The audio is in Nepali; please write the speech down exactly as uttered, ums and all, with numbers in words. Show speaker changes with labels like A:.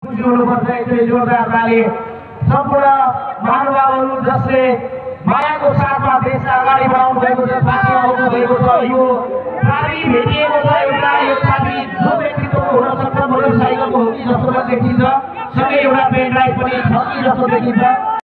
A: बुझ्नुपर्छ। यसरी जोरदार ताली सम्पूर्ण महानुभावहरू जसले मायाको साथमा देशलाई अगाडि बढाउनु भएको छ, साथी आउनु भएको छ। यो चाबी भेटिएको छ एउटा, यो चाबी जो व्यक्तित्वको हुन सक्छ, मोटरसाइकलको हो कि जस्तो देखिन्छ, सँगै एउटा पेन ड्राइभ पनि छ कि जस्तो देखिन्छ।